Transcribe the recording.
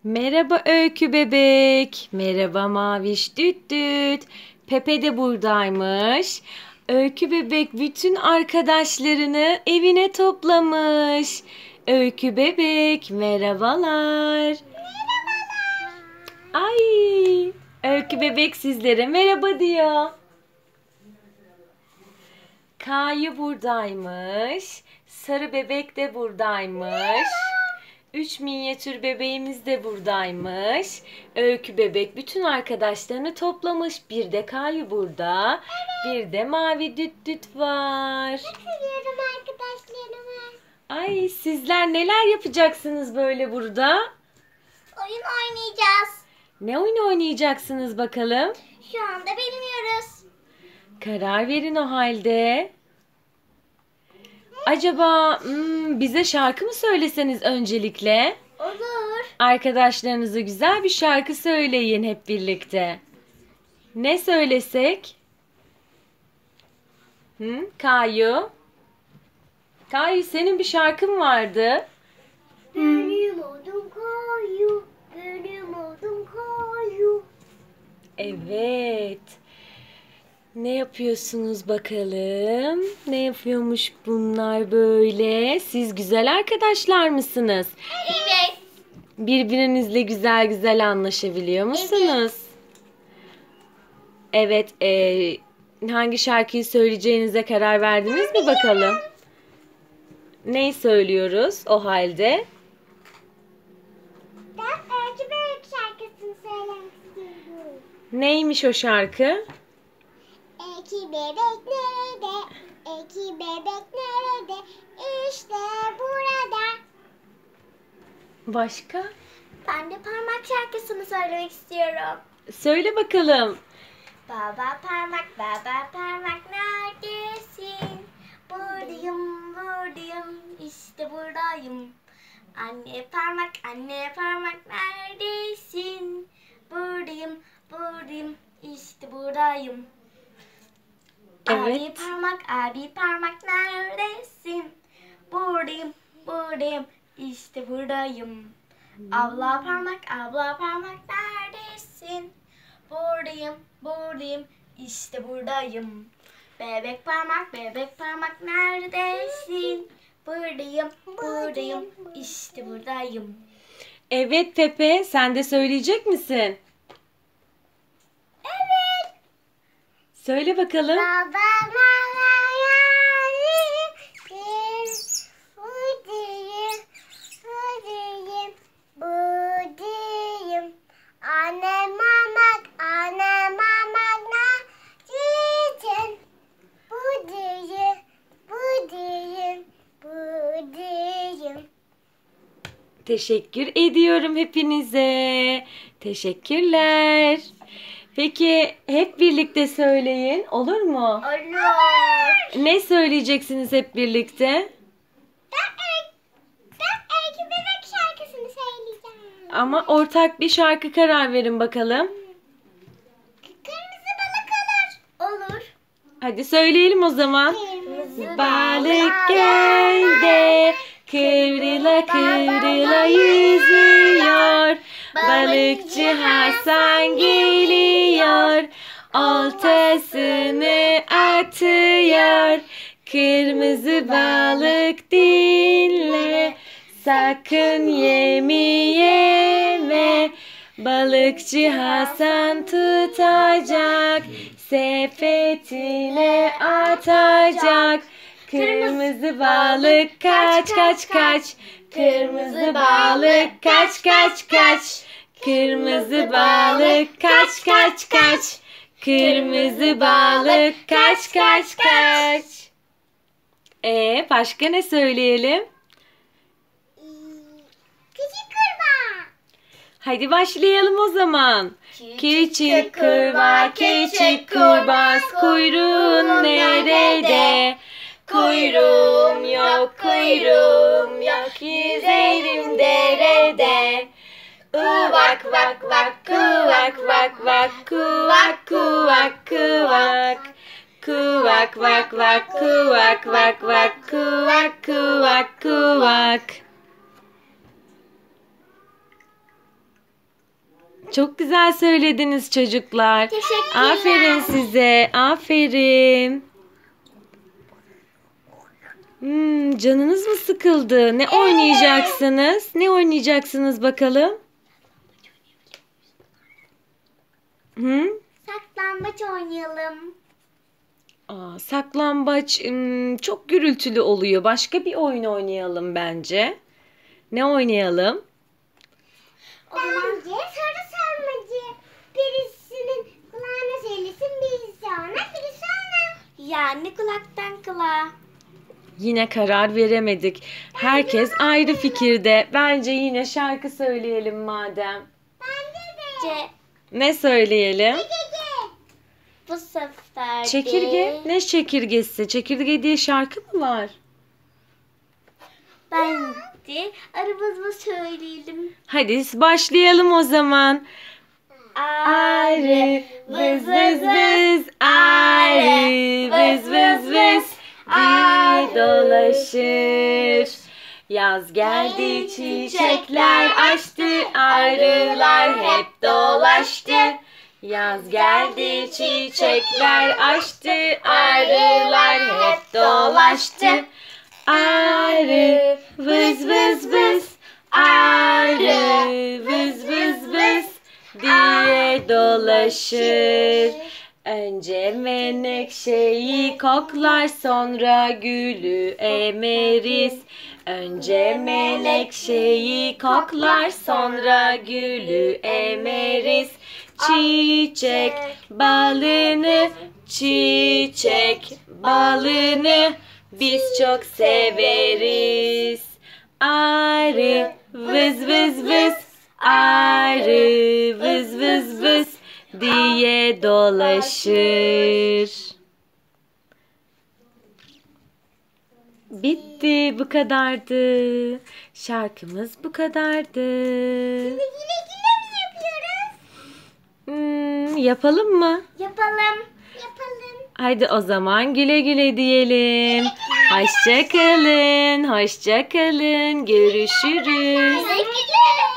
Merhaba Öykü bebek. Merhaba Maviş düt düt. Pepe de buradaymış. Öykü bebek bütün arkadaşlarını evine toplamış. Öykü bebek merhabalar. Ay, Öykü bebek sizlere merhaba diyor. Kayu buradaymış. Sarı bebek de buradaymış. 3 minyatür bebeğimiz de buradaymış. Öykü bebek bütün arkadaşlarını toplamış. Bir de Kayu burada. Bir de Mavi düt düt var. Seviyorum arkadaşlarımı. Ay sizler neler yapacaksınız böyle burada? Oyun oynayacağız. Ne oyun oynayacaksınız bakalım? Şu anda bilmiyoruz. Karar verin o halde. Acaba bize şarkı mı söyleseniz öncelikle? Olur. Arkadaşlarınıza güzel bir şarkı söyleyin hep birlikte. Ne söylesek? Kayu? Kayu senin bir şarkın vardı. Benim adım Kayu. Benim adım Kayu. Evet. Ne yapıyorsunuz bakalım? Ne yapıyormuş bunlar böyle? Siz güzel arkadaşlar mısınız? Evet. Birbirinizle güzel güzel anlaşabiliyor musunuz? Evet. Hangi şarkıyı söyleyeceğinize karar verdiniz mi bakalım? Neyi söylüyoruz o halde? Ben Öykü Bebek şarkısını söylemek istiyorum. Neymiş o şarkı? Öykü bebek nerede? Öykü bebek nerede? İşte burada. Başka? Ben de parmak şarkısını söylemek istiyorum. Söyle bakalım. Baba parmak neredesin? Buradayım, buradayım, işte buradayım. Anne parmak neredesin? Buradayım, buradayım, işte buradayım. Evet. Abi parmak neredesin? Buradayım, buradayım, işte buradayım. Abla parmak neredesin? Buradayım, buradayım, işte buradayım. Bebek parmak neredesin? Buradayım, buradayım, işte buradayım. Evet Pepe, sen de söyleyecek misin? Evet. Söyle bakalım. Buradayım. Anne mamak neredesin? Buradayım. Teşekkür ediyorum hepinize. Teşekkürler. Peki hep birlikte söyleyin, olur mu? Olur. Ne söyleyeceksiniz hep birlikte? Ben Öykü Bebek şarkısını söyleyeceğim. Ama ortak bir şarkı karar verin bakalım. Kırmızı balık olur. Hadi söyleyelim o zaman. Kırmızı Balık gölde kıvrıla kıvrıla yüzüyor. Balıkçı Hasan geliyor. Oltasını atıyor. Kırmızı balık dinle. Sakın yemi yeme. Balıkçı Hasan tutacak. Sepetine atacak. Kırmızı balık kaç kaç kaç. Kırmızı balık kaç kaç kaç. Kırmızı balık kaç kaç kaç. Kırmızı balık kaç kaç kaç. Başka ne söyleyelim? Küçük kurbağa. Hadi başlayalım o zaman. Küçük kurbağa, küçük kurbağa, kuyruğun nerede? Kuyruğum yok, kuyruğum yok, yüzerim derede. Uvak vak vak, kuvak vak vak, kuvak kuvak kuvak. Kuvak vak vak, kuvak vak vak, kuvak kuvak kuvak. Çok güzel söylediniz çocuklar. Teşekkürler. Aferin size. Aferin. Canınız mı sıkıldı? Ne oynayacaksınız? Ne oynayacaksınız bakalım? Saklambaç oynayalım. Saklambaç çok gürültülü oluyor. Başka bir oyun oynayalım bence. Ne oynayalım? Bence soru sormacı. Birisinin kulağına söylesin, birisi ona, birisi ona. Yani kulaktan kulağa. Yine karar veremedik. Herkes ayrı fikirde. Bence yine şarkı söyleyelim madem. Bence de. Ne söyleyelim? Bu sefer Çekirge? Ne çekirgesi? Çekirge diye şarkı mı var? Bence aramızda söyleyelim. Hadi başlayalım o zaman. Arı vız vız vız, arı vız vız vız diye dolaşır. Yaz geldi, çiçekler açtı, arılar hep dolaştı. Yaz geldi, çiçekler açtı, arılar hep dolaştı. Arı vız vız vız, arı vız vız vız diye dolaşır. Önce menekşeyi koklar, sonra gülü emeriz. Önce menekşeyi koklar, sonra gülü emeriz. Çiçek balını, çiçek balını biz çok severiz. Arı vız vız vız, arı vız vız vız diye dolaşır. Bitti, bu kadardı. Şarkımız bu kadardı. Güle güle mi yapıyoruz? Yapalım mı? Yapalım. Yapalım. Haydi o zaman güle güle diyelim. Hoşça kalın, hoşça kalın. Görüşürüz. Güle güle.